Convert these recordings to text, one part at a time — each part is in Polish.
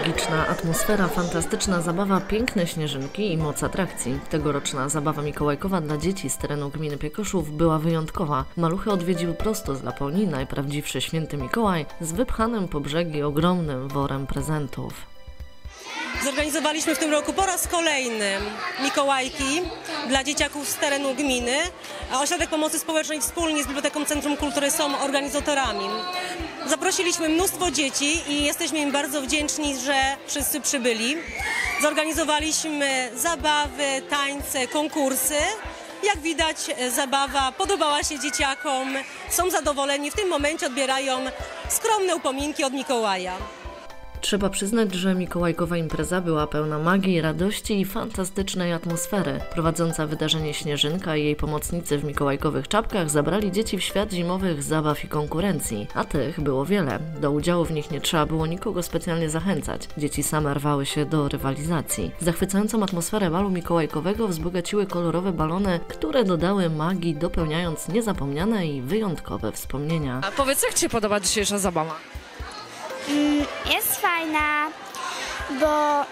Magiczna atmosfera, fantastyczna zabawa, piękne śnieżynki i moc atrakcji. Tegoroczna zabawa mikołajkowa dla dzieci z terenu gminy Piekoszów była wyjątkowa. Maluchy odwiedziły prosto z Laponii najprawdziwszy święty Mikołaj z wypchanym po brzegi ogromnym worem prezentów. Zorganizowaliśmy w tym roku po raz kolejny Mikołajki dla dzieciaków z terenu gminy, a Ośrodek Pomocy Społecznej wspólnie z Biblioteką Centrum Kultury są organizatorami. Zaprosiliśmy mnóstwo dzieci i jesteśmy im bardzo wdzięczni, że wszyscy przybyli. Zorganizowaliśmy zabawy, tańce, konkursy. Jak widać, zabawa podobała się dzieciakom, są zadowoleni, w tym momencie odbierają skromne upominki od Mikołaja. Trzeba przyznać, że mikołajkowa impreza była pełna magii, radości i fantastycznej atmosfery. Prowadząca wydarzenie Śnieżynka i jej pomocnicy w mikołajkowych czapkach zabrali dzieci w świat zimowych zabaw i konkurencji. A tych było wiele. Do udziału w nich nie trzeba było nikogo specjalnie zachęcać. Dzieci same rwały się do rywalizacji. Zachwycającą atmosferę balu mikołajkowego wzbogaciły kolorowe balony, które dodały magii, dopełniając niezapomniane i wyjątkowe wspomnienia. A powiedz, jak Ci się podoba dzisiejsza zabawa? Jest fajna, bo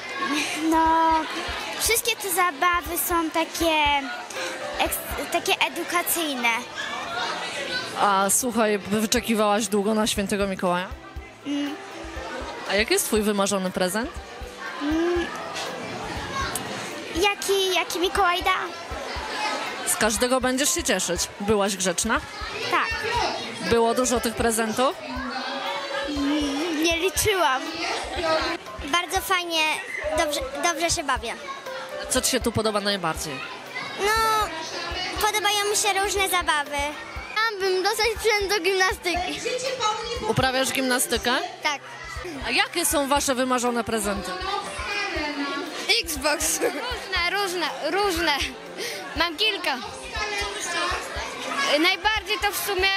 wszystkie te zabawy są takie edukacyjne. A słuchaj, wyczekiwałaś długo na świętego Mikołaja? A jaki jest Twój wymarzony prezent? Jaki Mikołaj da? Z każdego będziesz się cieszyć. Byłaś grzeczna? Tak. Było dużo tych prezentów? Nie liczyłam. Bardzo fajnie, dobrze się bawię. Co Ci się tu podoba najbardziej? Podobają mi się różne zabawy. Chciałabym dostać sprzęt do gimnastyki. Uprawiasz gimnastykę? Tak. A jakie są Wasze wymarzone prezenty? Xbox. Różne. Mam kilka. Najbardziej to w sumie...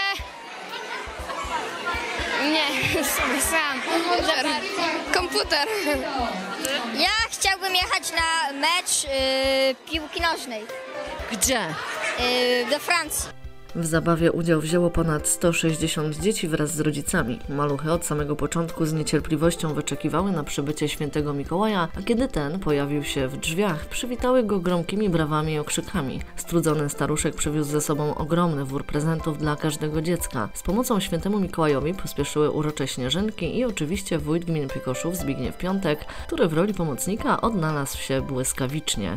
Nie, sam. Komputer. Ja chciałbym jechać na mecz piłki nożnej. Gdzie? Do Francji. W zabawie udział wzięło ponad 160 dzieci wraz z rodzicami. Maluchy od samego początku z niecierpliwością wyczekiwały na przybycie świętego Mikołaja, a kiedy ten pojawił się w drzwiach, przywitały go gromkimi brawami i okrzykami. Strudzony staruszek przywiózł ze sobą ogromny wór prezentów dla każdego dziecka. Z pomocą świętemu Mikołajowi pospieszyły urocze śnieżynki i oczywiście wójt gminy Piekoszów Zbigniew Piątek, który w roli pomocnika odnalazł się błyskawicznie.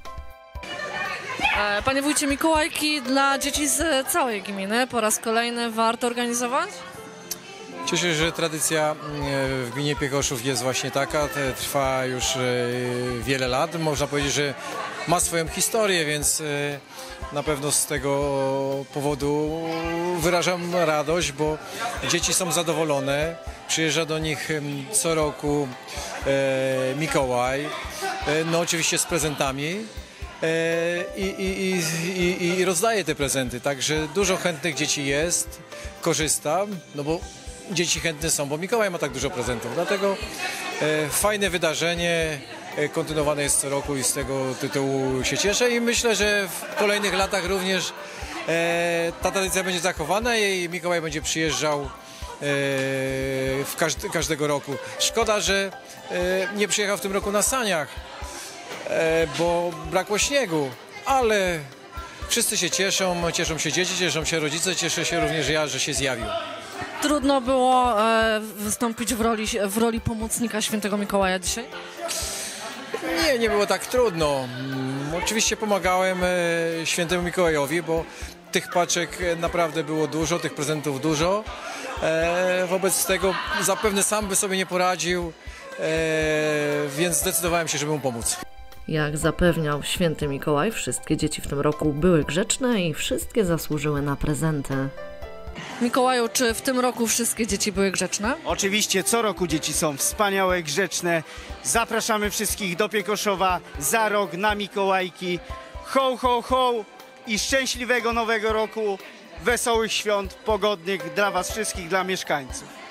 Panie wójcie, Mikołajki dla dzieci z całej gminy po raz kolejny warto organizować? Cieszę się, że tradycja w gminie Piekoszów jest właśnie taka, trwa już wiele lat. Można powiedzieć, że ma swoją historię, więc na pewno z tego powodu wyrażam radość, bo dzieci są zadowolone. Przyjeżdża do nich co roku Mikołaj, oczywiście z prezentami. I rozdaje te prezenty, także dużo chętnych dzieci jest, korzysta, bo dzieci chętne są, bo Mikołaj ma tak dużo prezentów, dlatego fajne wydarzenie, kontynuowane jest co roku i z tego tytułu się cieszę i myślę, że w kolejnych latach również ta tradycja będzie zachowana i Mikołaj będzie przyjeżdżał każdego roku. Szkoda, że nie przyjechał w tym roku na saniach, bo brakło śniegu, ale wszyscy się cieszą się dzieci, cieszą się rodzice, cieszę się również ja, że się zjawił. Trudno było wystąpić w roli pomocnika świętego Mikołaja dzisiaj? Nie było tak trudno. Oczywiście pomagałem świętemu Mikołajowi, bo tych paczek naprawdę było dużo, tych prezentów dużo. Wobec tego zapewne sam by sobie nie poradził, więc zdecydowałem się, żeby mu pomóc. Jak zapewniał święty Mikołaj, wszystkie dzieci w tym roku były grzeczne i wszystkie zasłużyły na prezenty. Mikołaju, czy w tym roku wszystkie dzieci były grzeczne? Oczywiście, co roku dzieci są wspaniałe, grzeczne. Zapraszamy wszystkich do Piekoszowa za rok na Mikołajki. Ho, ho, ho i szczęśliwego nowego roku, wesołych świąt, pogodnych dla Was wszystkich, dla mieszkańców.